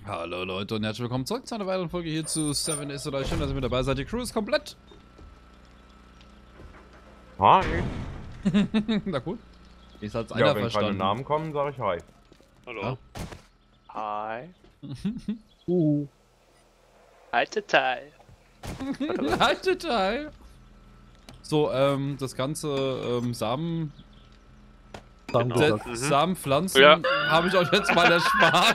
Hallo Leute und herzlich willkommen zurück zu einer weiteren Folge hier zu 7 ist oder schön, dass ihr mit dabei seid. Die Crew ist komplett. Hi. Na gut. Ist als Ja, einer wenn keine verstanden. Namen kommen, sage ich Hi. Hallo. Hi. Alte Teil. Alte Teil. So, das ganze Genau. Samenpflanzen Ja. habe ich euch jetzt mal erspart.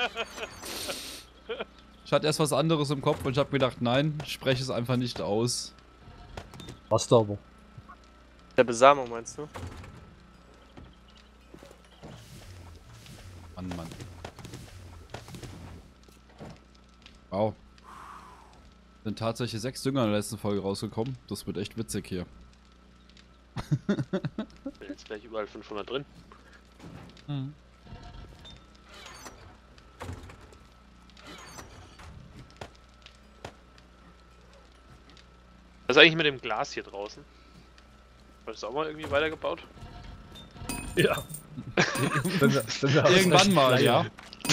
Ich hatte erst was anderes im Kopf und ich habe gedacht, nein, spreche es einfach nicht aus. Was da aber? Der Besamung meinst du? Mann, Mann. Wow. Sind tatsächlich 6 Dünger in der letzten Folge rausgekommen. Das wird echt witzig hier. Jetzt gleich überall 500 drin. Was ist eigentlich mit dem Glas hier draußen? War das auch mal irgendwie weitergebaut? Ja. Irgendwann mal, ja.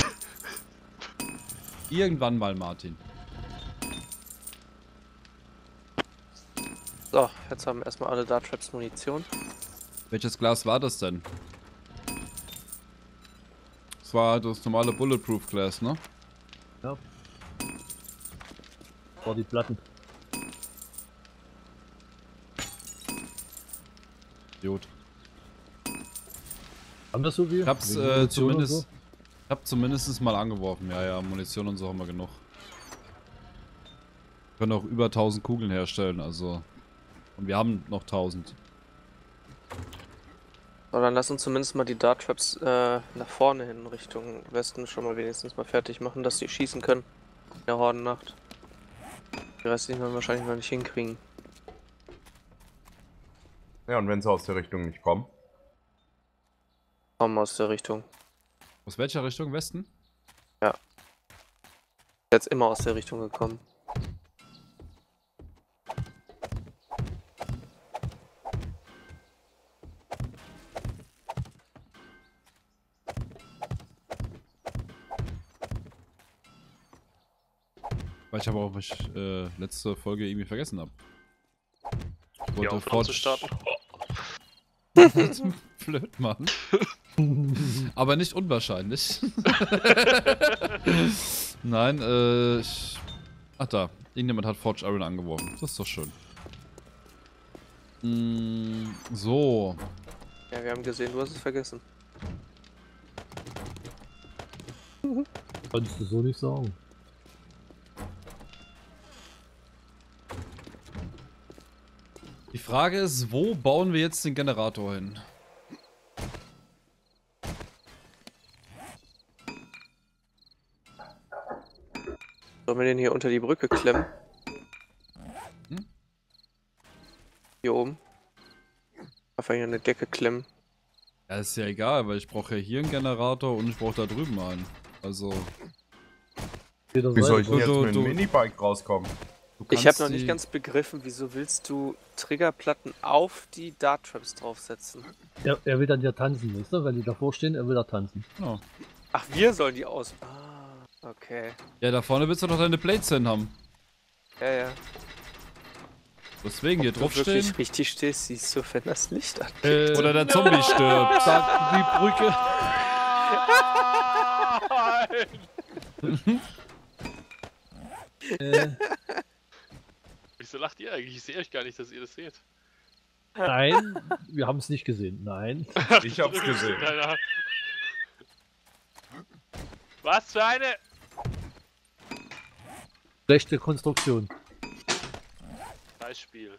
Irgendwann mal, Martin. So, jetzt haben erstmal alle Dart Traps Munition. Welches Glas war das denn? Das war das normale Bulletproof Glas, ne? Ja. War die Platten. Gut. Haben wir so viel? Ich hab's Wegen Munition und zumindest. so? Ich hab zumindest mal angeworfen. Ja, ja, Munition und so haben wir genug. Wir können auch über 1000 Kugeln herstellen, also. Und wir haben noch 1000. So, dann lass uns zumindest mal die Dart Traps nach vorne hin Richtung Westen schon mal wenigstens mal fertig machen, dass die schießen können. In der Hordennacht. Die restlichen werden wir wahrscheinlich noch nicht hinkriegen. Ja, und wenn sie aus der Richtung nicht kommen? Kommen aus der Richtung. Aus welcher Richtung? Westen? Jetzt immer aus der Richtung gekommen. Weil ich aber auch was ich, letzte Folge irgendwie vergessen habe. Ich Ja, wollte um zu starten. blöd machen. Aber nicht unwahrscheinlich. Nein, ach da. Irgendjemand hat Forge Iron angeworfen. Das ist doch schön. So. Ja, wir haben gesehen, du hast es vergessen. Kannst du so nicht sagen. Die Frage ist, wo bauen wir jetzt den Generator hin? Sollen wir den hier unter die Brücke klemmen? Hm? Hier oben. Einfach hier eine Decke klemmen. Ja, ist ja egal, weil ich brauche ja hier einen Generator und ich brauche da drüben einen. Also, Jeder Wie soll ich Seite. denn jetzt mit du- dem Minibike rauskommen? du Ich kannst habe noch nicht die- ganz begriffen, wieso willst du Triggerplatten auf die Dart Traps draufsetzen? Er will dann ja tanzen, weißt du? Wenn die davor stehen, er will da tanzen. Genau. Ach, wir sollen die aus... Ah, okay. Ja, da vorne willst du doch deine Plates hin haben. Ja, ja. Deswegen hier Wenn du draufstehen. wirklich richtig stehst, siehst du, wenn das Licht an. Oder der Zombie stirbt. Die Brücke. Wieso lacht ihr eigentlich? Ich sehe euch gar nicht, dass ihr das seht. Nein, wir haben es nicht gesehen. Nein. Ich hab's gesehen. Keine Ahnung. Was für eine... Schlechte Konstruktion. Beispiel.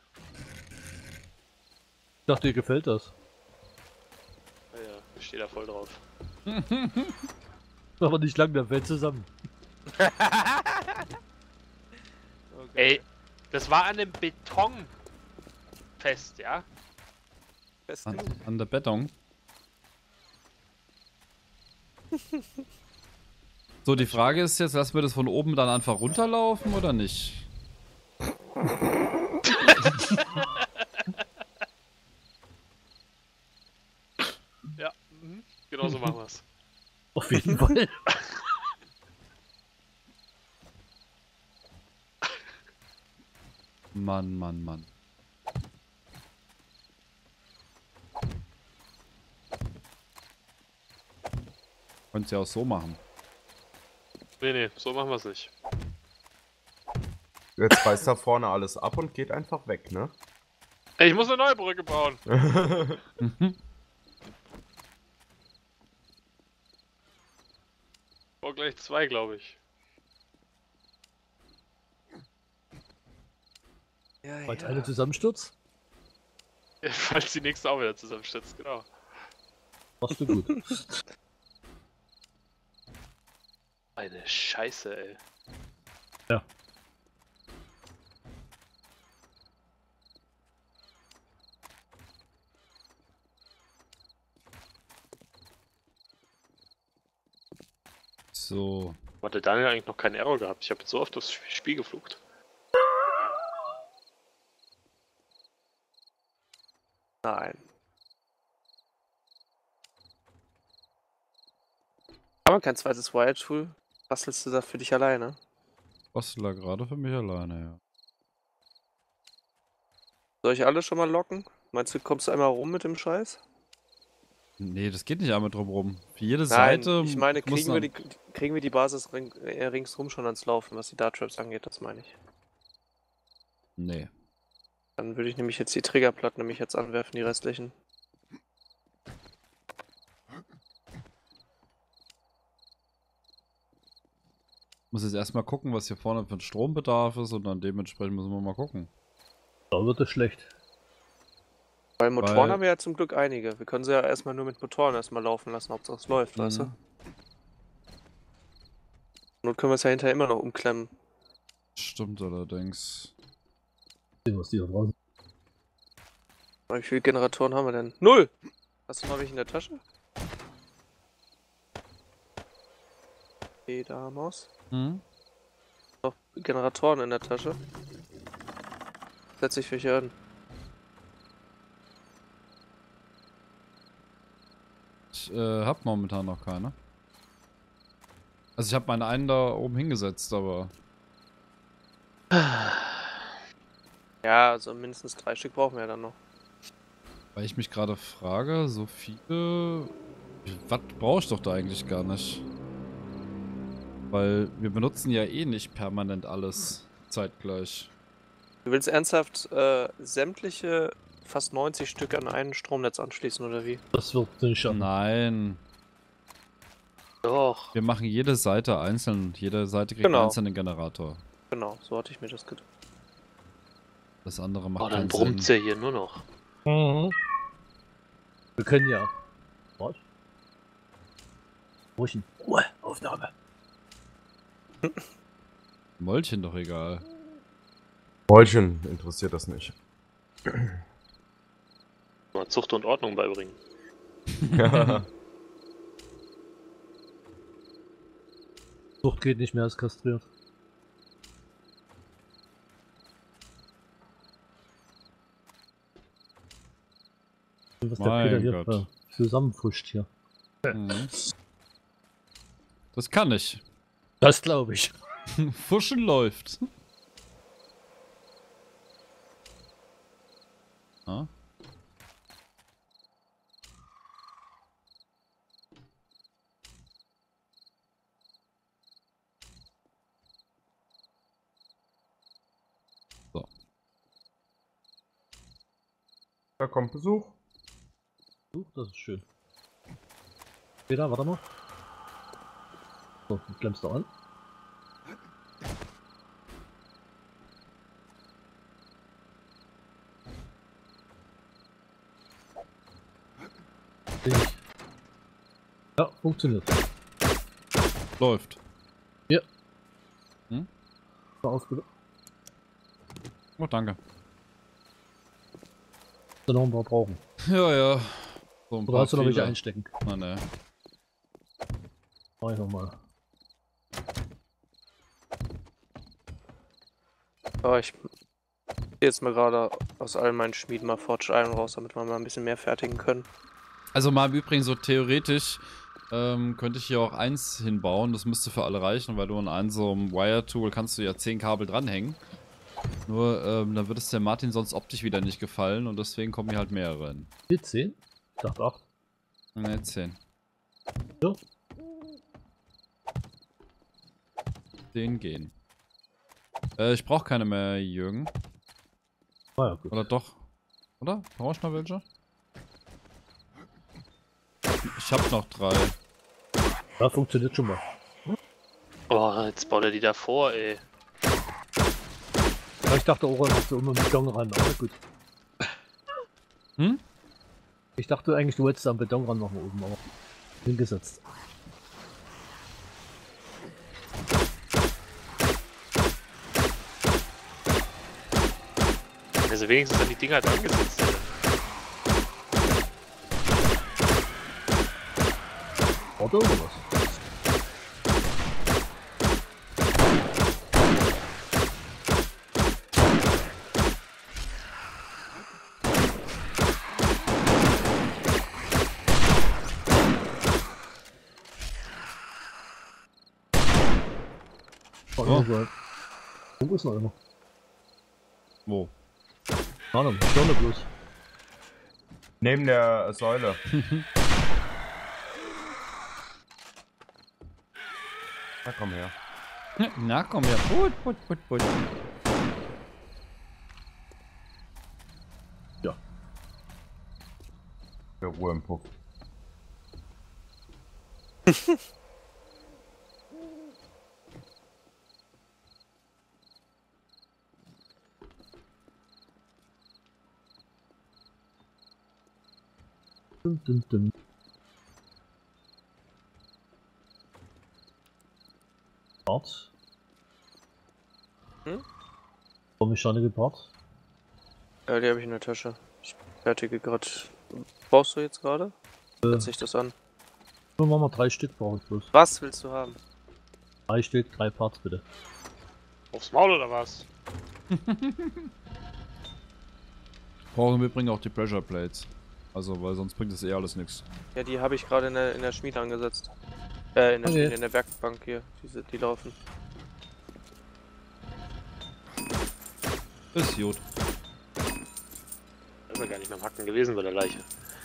Ich dachte, dir gefällt das. Ja, ich stehe da voll drauf. Aber nicht lang, der fällt zusammen. Ey, das war an dem Beton fest, ja? Fest An, genug. an der Beton. So, die Frage ist jetzt, lassen wir das von oben dann einfach runterlaufen oder nicht? Ja, genau so machen wir's. Auf jeden Fall. Mann, Mann, Mann. Könnt's ja auch so machen. Nee, so machen wir es nicht. Jetzt reißt da vorne alles ab und geht einfach weg, ne? Ey, ich muss eine neue Brücke bauen. Mhm. Ich baue gleich 2, glaube ich. Ja, Falls eine zusammenstürzt, Falls die nächste auch wieder zusammenstürzt, genau. machst du gut. Eine Scheiße, ey. Ja. So. Hat der Daniel eigentlich noch keinen Error gehabt? Ich habe jetzt so oft aufs Spiel geflucht. Nein. Aber kein zweites Wire-Tool. Bastelst du da für dich alleine? Bastler gerade für mich alleine, ja. Soll ich alle schon mal locken? Meinst du, kommst du einmal rum mit dem Scheiß? Nee, das geht nicht einmal drum rum. Für jede Nein, Seite. ich meine, muss kriegen wir die Basis ringsrum schon ans Laufen, was die Dart Traps angeht, das meine ich. Nee. Dann würde ich nämlich jetzt die Triggerplatten nämlich jetzt anwerfen, die restlichen. Muss jetzt erstmal gucken, was hier vorne für ein Strombedarf ist und dann dementsprechend müssen wir mal gucken. Da wird es schlecht. Weil Motoren Weil- haben wir ja zum Glück einige. Wir können sie ja erstmal nur mit Motoren erstmal laufen lassen, ob es läuft, weißt du? Mhm. Not können wir es ja hinterher immer noch umklemmen. Stimmt allerdings. Sehen, was die da draußen. Wie viele Generatoren haben wir denn? 0! Hast du noch welche in der Tasche? Okay, da Maus. Hm? Noch Generatoren in der Tasche. Setz dich welche an. Ich hab momentan noch keine. Also ich habe meine einen da oben hingesetzt, aber Ja, also mindestens 3 Stück brauchen wir ja dann noch. weil ich mich gerade frage, so viele... Was brauche ich doch da eigentlich gar nicht? Weil wir benutzen ja eh nicht permanent alles zeitgleich. Du willst ernsthaft sämtliche fast 90 Stück an ein Stromnetz anschließen, oder wie? Das wird nicht schaffen. Nein, Doch. wir machen jede Seite einzeln. Jede Seite kriegt Genau. einen einzelnen Generator. Genau, so hatte ich mir das gedacht. Das andere macht Oh, dann keinen brummt's Sinn. ja hier nur noch. Mhm. Wir können ja. Was? Ruhig. Ruhe, Aufnahme. Mollchen doch egal. Mäulchen interessiert das nicht. Mal Zucht und Ordnung beibringen. Ja. Sucht geht nicht mehr als kastriert. Was der Mein Peter hier Gott. zusammenfuscht hier. Mhm. Das kann ich. Das glaube ich. Fuschen läuft. Ah. So. Da kommt Besuch. Das ist schön. Peter, warte mal. So, du klemmst da an. Ja, funktioniert. Läuft. Mal aufgeladen. Oh, danke. Dann noch ein paar brauchen. Ja, ja. So ein Oder hast du noch welche viele. einstecken? Na, ne. Mach ich nochmal. Aber ich gehe jetzt mal gerade aus all meinen Schmieden mal Forge Iron raus, damit wir mal ein bisschen mehr fertigen können. Also mal im Übrigen so theoretisch könnte ich hier auch eins hinbauen. Das müsste für alle reichen, weil du an einem so einem Wire-Tool kannst du ja 10 Kabel dranhängen. Nur, dann wird es der Martin sonst optisch wieder nicht gefallen und deswegen kommen hier halt mehrere hin. Hier 10? Ich dachte 8. Ne, 10. Ja. 10 gehen. Ich brauche keine mehr, Jürgen. Ah ja, gut. Oder doch? Oder? Brauchst du noch welche? Ich hab noch 3. Ja, funktioniert schon mal. Oh, jetzt baut er die davor, ey. Ja, ich dachte auch, dass du immer mit Beton ran, aber gut. Hm? Ich dachte eigentlich, du hättest da einen Beton ran machen oben, aber hingesetzt. Also wenigstens an die Dinger dran gesetzt. Ey. Oder was? Oh. Wo ist noch einer? Wo? Ahnung, schon noch bloß. Neben der Säule. Na komm her. Na komm her. Put. Ja. Der Ruhe im Puff. Dum. Bart. Bohrmechanik Bart. Ja, die habe ich in der Tasche. Ich fertige gerade. Brauchst du jetzt gerade? Hört sich das an? Dann machen wir 3 Stück, brauche ich bloß. Was willst du haben? 3 Stück, 3 Parts bitte. Aufs Maul oder was? Brauchen wir bringen auch die Pressure Plates. Also, weil sonst bringt das eh alles nichts. Ja, die habe ich gerade in der Schmiede angesetzt. In der Okay. Schmiede, in der Werkbank hier. Die laufen. Ist gut. Das ist ja gar nicht mehr am Hacken gewesen bei der Leiche.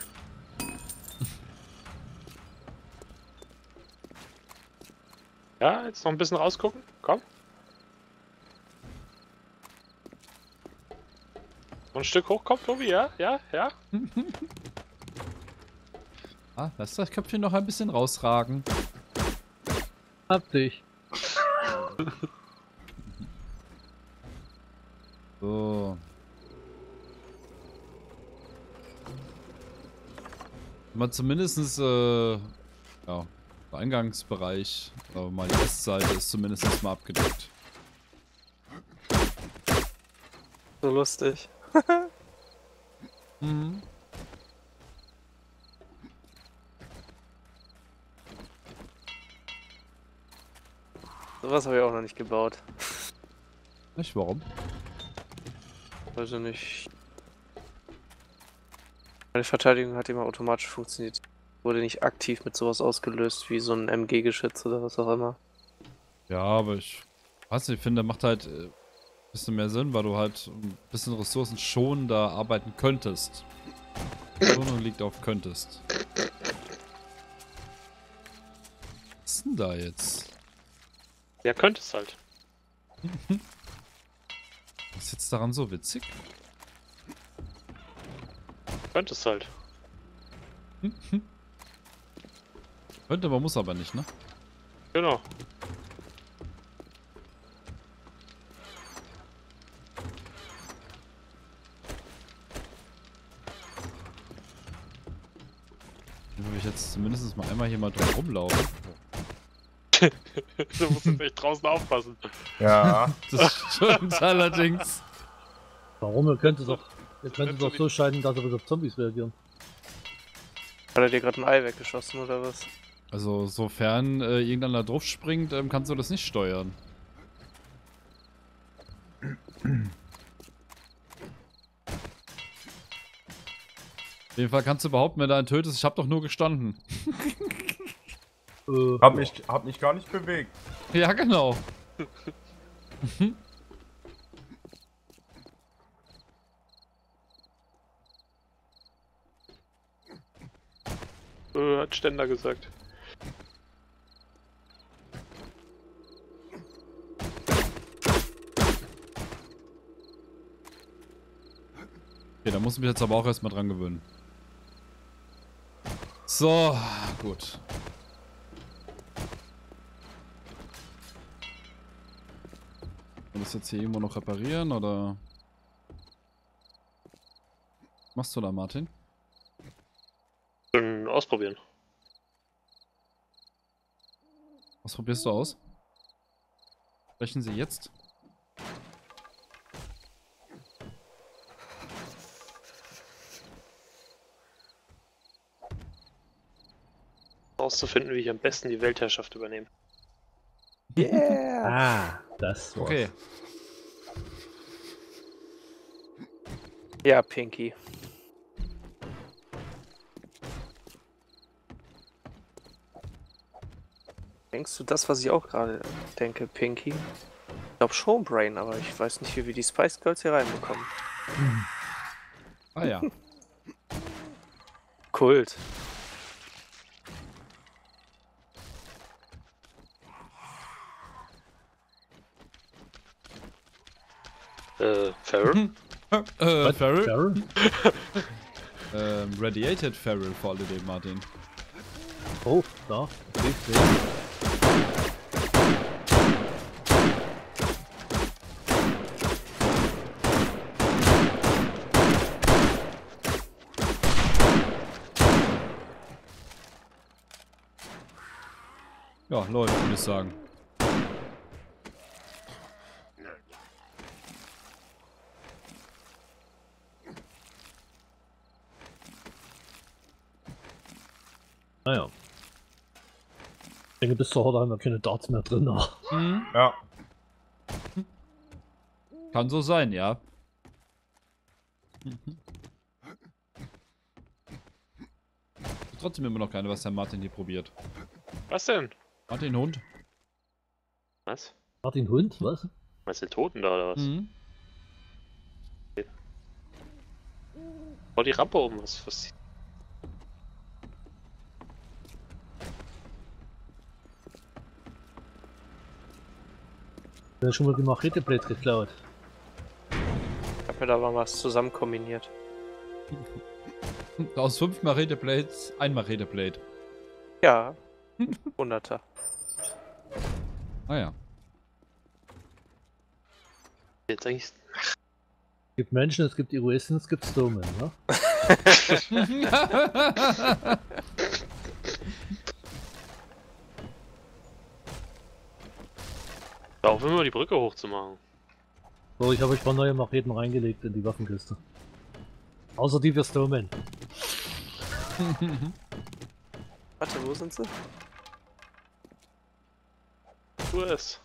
Ja, jetzt noch ein bisschen rausgucken. Komm. Noch ein Stück hochkommen, Tobi, ja? Ja? Ah, lass das Köpfchen noch ein bisschen rausragen. Hab dich. So. Mal zumindestens, ja, der Eingangsbereich, aber mal die Westseite ist zumindest mal abgedeckt. So lustig. Mhm. Sowas habe ich auch noch nicht gebaut. Nicht warum? Weiß ich nicht. Meine Verteidigung hat immer automatisch funktioniert. Wurde nicht aktiv mit sowas ausgelöst wie so ein MG-Geschütz oder was auch immer. Ja, aber ich weiß nicht, ich finde, macht halt ein bisschen mehr Sinn, weil du halt ein bisschen ressourcenschonender arbeiten könntest. Betonung liegt auf könntest. Was ist denn da jetzt? Ja, könnte es halt. Was ist jetzt daran so witzig? Könnte es halt. Könnte, man muss aber nicht, ne? Genau. Dann würde ich jetzt zumindest mal einmal hier mal drum rumlaufen. Du musst jetzt echt draußen aufpassen. Ja. Das stimmt allerdings. Warum? Ihr könnt doch so scheiden, dass er wieder auf Zombies reagieren. Hat er dir gerade ein Ei weggeschossen oder was? Also, sofern irgendeiner drauf springt, kannst du das nicht steuern. Auf jeden Fall kannst du behaupten, wenn du einen tötest, ich hab doch nur gestanden. Hab mich gar nicht bewegt. Ja, genau. Hat Ständer gesagt. Okay, da muss ich mich jetzt aber auch erstmal dran gewöhnen. So, gut. Kann das jetzt hier irgendwo noch reparieren, oder? Was machst du da, Martin? Schon ausprobieren. Was probierst du aus? Sprechen Sie jetzt? Auszufinden, wie ich am besten die Weltherrschaft übernehme. Ah, das war's. Okay. Ja, Pinky. Denkst du das, was ich auch gerade denke, Pinky? Ich glaube schon Brain, aber ich weiß nicht, wie wir die Spice Girls hier reinbekommen. Ah ja. Kult. Farrell? Feral? Feral? Radiated Feral vor allem, Martin. Oh, da. Richtig. Ja, läuft, würde ich sagen. Naja. Ich denke, bis zur Horde haben wir keine Darts mehr drin. Aber Ja. Kann so sein, ja. Trotzdem immer noch keine, was der Martin hier probiert. Was denn? Martin Hund? Was? Martin Hund, was? Meinst du den Toten da oder was? Mhm. Bau die Rampe um, was? Ich habe schon mal die Machete-Blade geklaut. Ich hab mir da mal was zusammen kombiniert. Aus 5 Machete-Blades, ein Machete-Blade. Ja. 100er. Ah ja. Jetzt eigentlich. Es gibt Menschen, es gibt Egoisten, es gibt Stonemen, ne? Darauf immer die Brücke hochzumachen. So, ich habe euch ein paar neue Macheten reingelegt in die Waffenkiste. Außer die für Stonemen. Warte, wo sind sie? Tu es.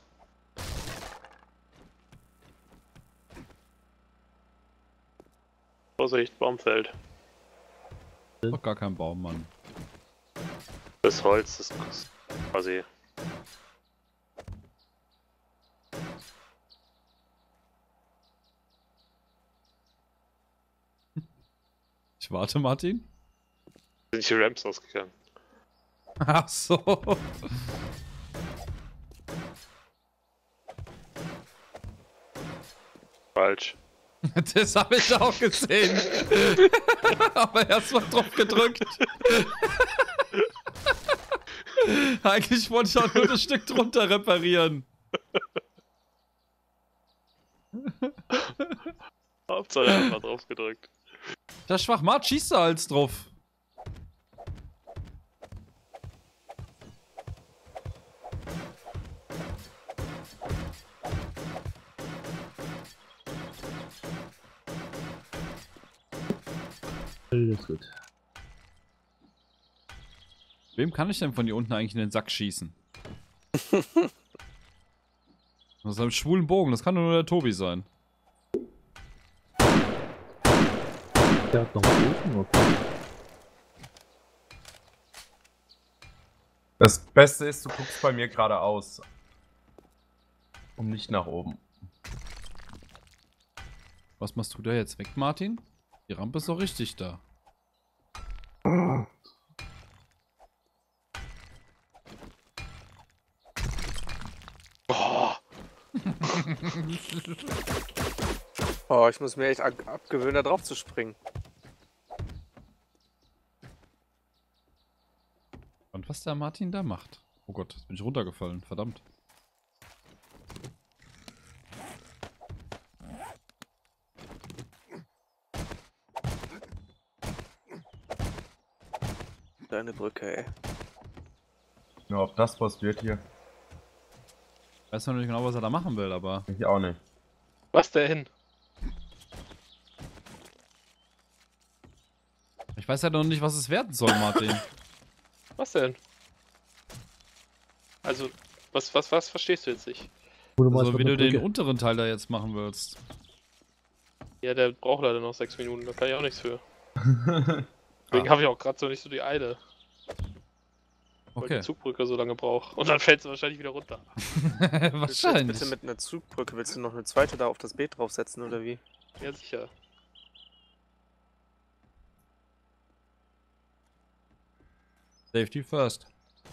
Vorsicht, Baumfeld. Doch gar kein Baum, Mann. Das Holz ist quasi. Ich warte, Martin. Sind die Ramps ausgegangen? Ach so. Falsch. Das habe ich auch gesehen. Aber erstmal drauf gedrückt. Eigentlich wollte ich auch nur das Stück drunter reparieren. Hauptsache einfach drauf gedrückt. Der Schwachmat schießt da als drauf. Alles gut. Wem kann ich denn von hier unten eigentlich in den Sack schießen? Aus einem schwulen Bogen, das kann doch nur der Tobi sein. Der hat noch einen Bogen, okay. Das Beste ist, du guckst bei mir geradeaus. Und nicht nach oben. Was machst du da jetzt weg, Martin? Die Rampe ist doch richtig da. Oh, ich muss mir echt abgewöhnen, da drauf zu springen. Und was der Martin da macht. Oh Gott, jetzt bin ich runtergefallen. Verdammt. Deine Brücke, ey. Ja, ob das was wird hier, Ich weiß noch nicht genau, was er da machen will, aber... ich auch nicht. Was denn? Ich weiß ja noch nicht, was es werden soll, Martin. Was denn? Also, was verstehst du jetzt nicht? Also, wie du den unteren Teil da jetzt machen willst. Ja, der braucht leider noch 6 Minuten, da kann ich auch nichts für. Deswegen habe ich auch gerade so nicht so die Eile. Weil Okay. die Zugbrücke so lange braucht. Und dann fällt sie wahrscheinlich wieder runter. Willst du jetzt Wahrscheinlich. bitte mit einer Zugbrücke, willst du noch eine zweite da auf das Beet draufsetzen, oder wie? Ja, sicher. Safety first.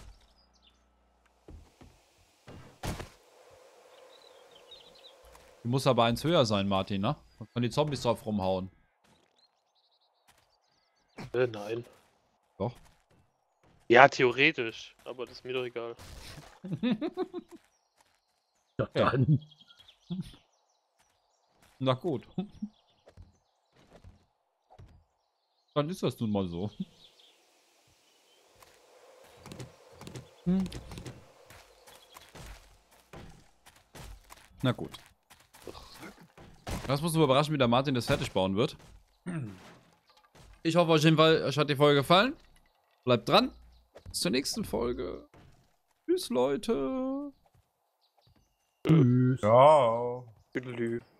Die muss aber eins höher sein, Martin, ne? Da können die Zombies drauf rumhauen. Nein. Doch. Ja, theoretisch. Aber das ist mir doch egal. Ja, dann. Na gut. Dann ist das nun mal so. Na gut. Das muss nur überraschen, wie der Martin das fertig bauen wird. Ich hoffe auf jeden Fall, euch hat die Folge gefallen. Bleibt dran. Bis zur nächsten Folge. Tschüss, Leute. Tschüss. Ciao. Tüdelü.